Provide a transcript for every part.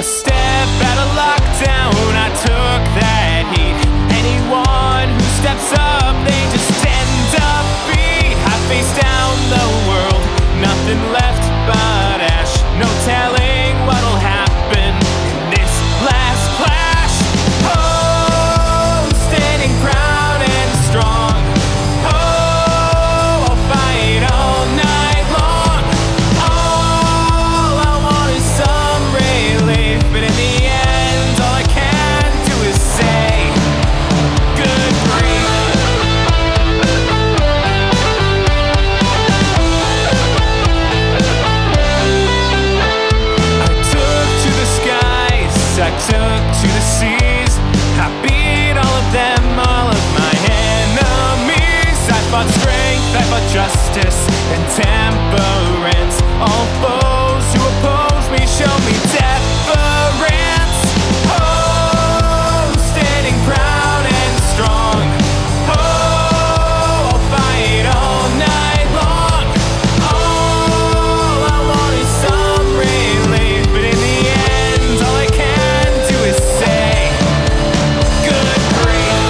A step out of lockdown, I took that heat. Anyone who steps up, they just end up beat. I face down the world, nothing left but ash. No telling what'll happen in this last clash. Oh, standing proud and strong. Oh, I'll fight all night long. All I want is some relief, but in the end, all I can do is say, good grief. I took to the skies, I took to the seas. I beat all of them, all of my enemies. I fought strength, I fought justice and temperance. All foes who oppose me show me deference. Oh, standing proud and strong. Oh, I'll fight all night long. All I want is some relief, but in the end, all I can do is say, good grief.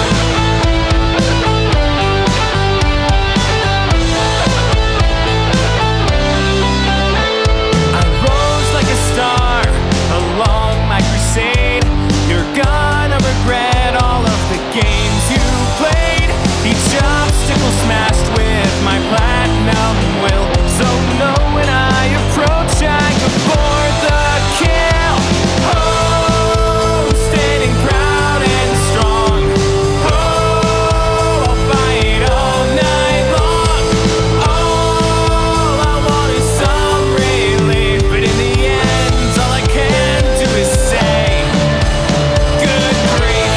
I rose like a star along my crusade. You're gonna regret all of the games you played. Each obstacle smashed with my platinum will. So know when I approach, I go for the kill. Oh, standing proud and strong. Oh, I'll fight all night long. All I want is some relief, but in the end, all I can do is say, good grief.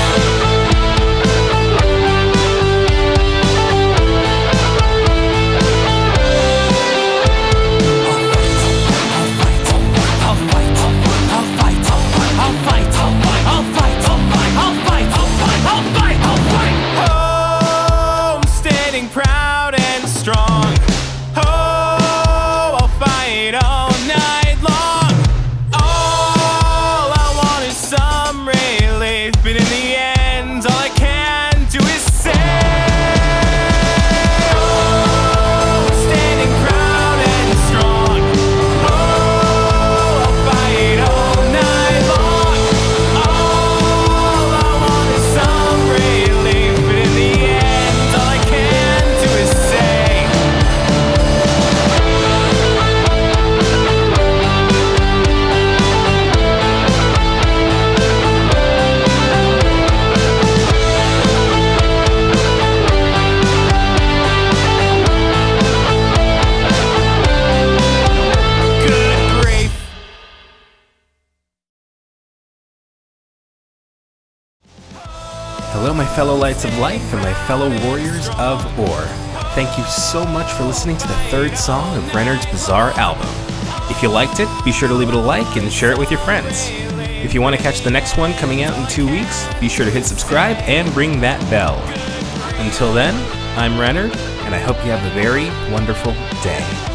Oh, I'm standing proud and strong. Oh, I'll fight all night long. All I want is some relief, but in the end, all I can do is say, oh, standing proud and strong. Oh, I'll fight all night long. All I want is some relief, but in the end, all I can do is say, good grief. Hello, my fellow Lights of Life and my fellow Warriors of Ore. Thank you so much for listening to the third song of Rennerd's Bizarre album. If you liked it, be sure to leave it a like and share it with your friends. If you want to catch the next one coming out in 2 weeks, be sure to hit subscribe and ring that bell. Until then, I'm Rennerd, and I hope you have a very wonderful day.